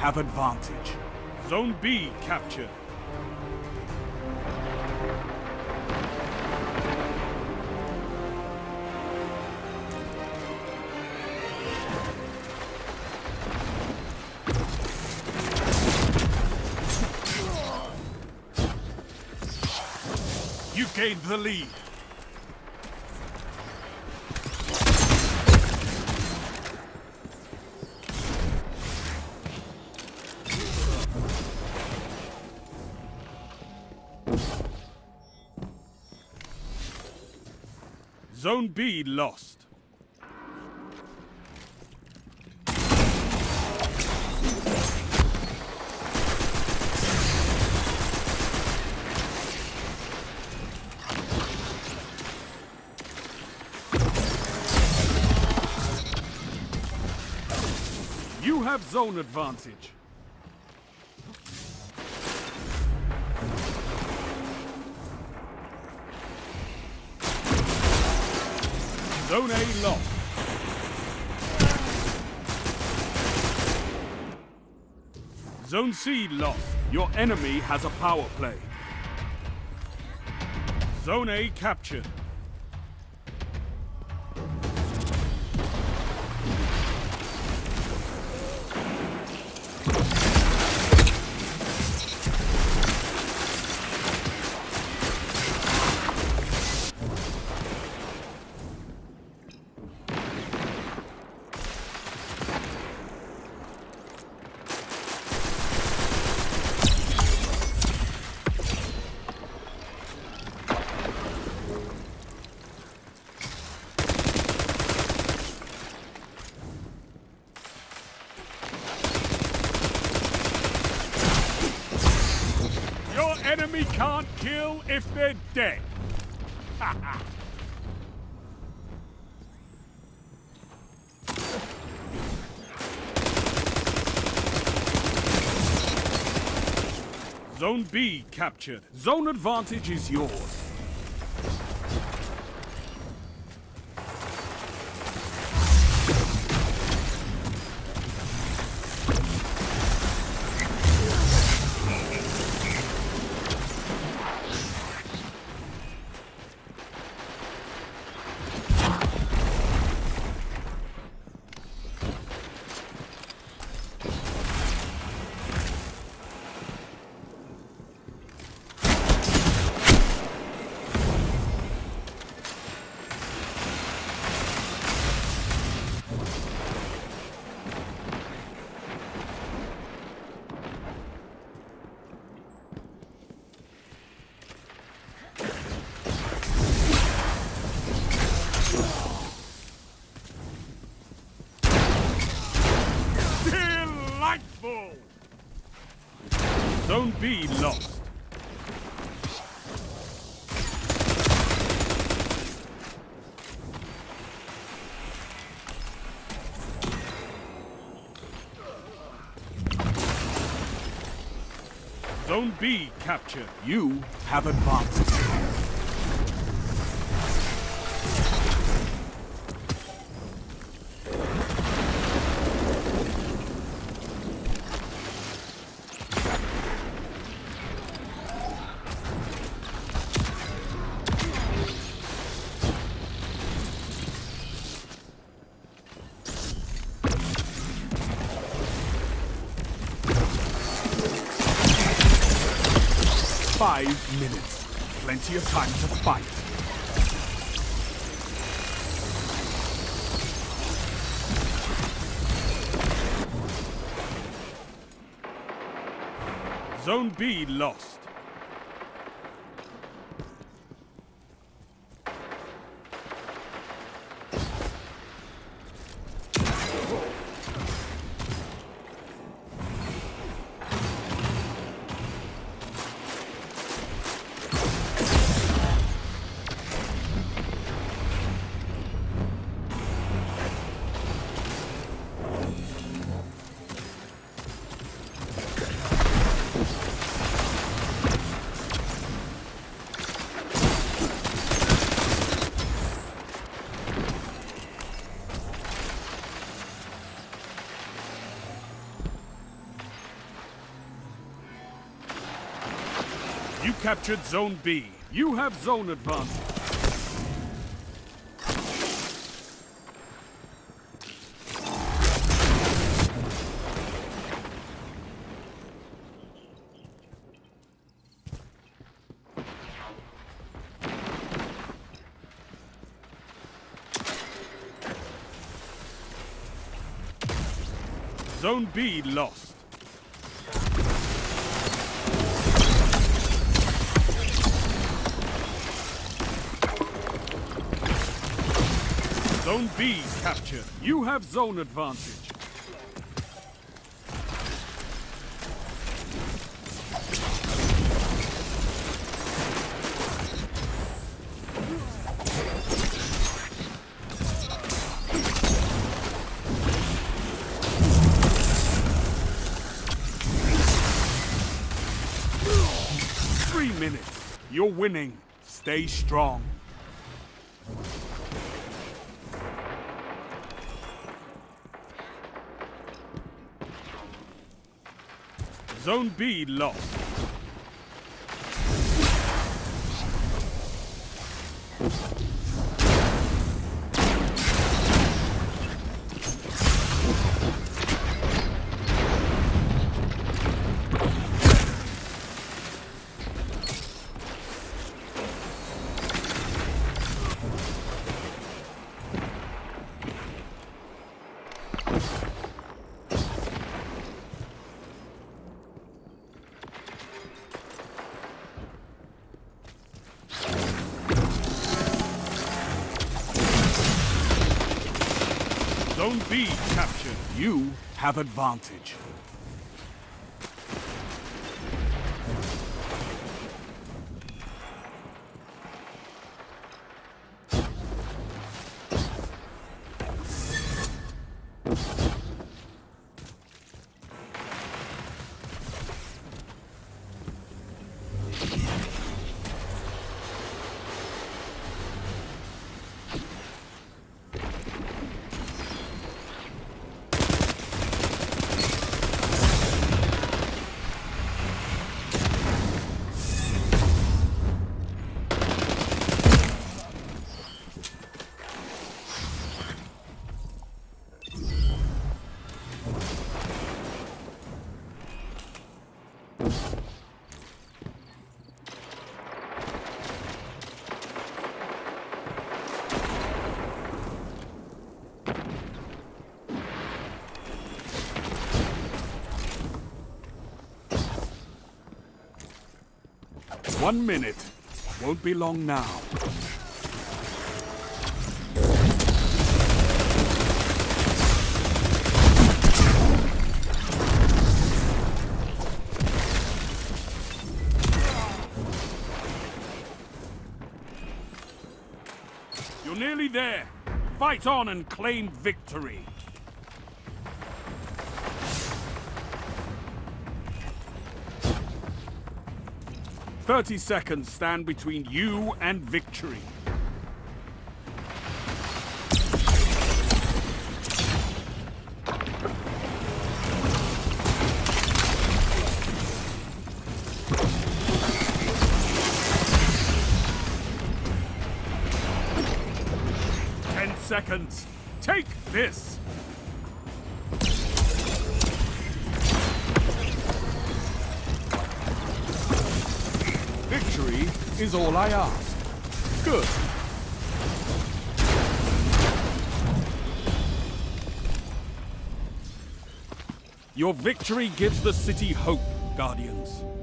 have advantage. Zone B captured. You gained the lead. Zone B lost. You have zone advantage. Zone A lost. Zone C lost. Your enemy has a power play. Zone A captured. Enemy can't kill if they're dead. Zone B captured. Zone advantage is yours. Delightful! Zone B lost. Zone B captured. You have advantage. Five minutes. Plenty of time to fight. Zone B lost. You captured Zone B. You have zone advantage. Zone B lost. Zone B captured. You have zone advantage. Minutes. You're winning. Stay strong. Zone B lost. Zone B captured. You have advantage. One minute. Won't be long now. You're nearly there. Fight on and claim victory. "30 seconds stand between you and victory." Seconds. Take this! Victory is all I ask. Good. Your victory gives the city hope, Guardians.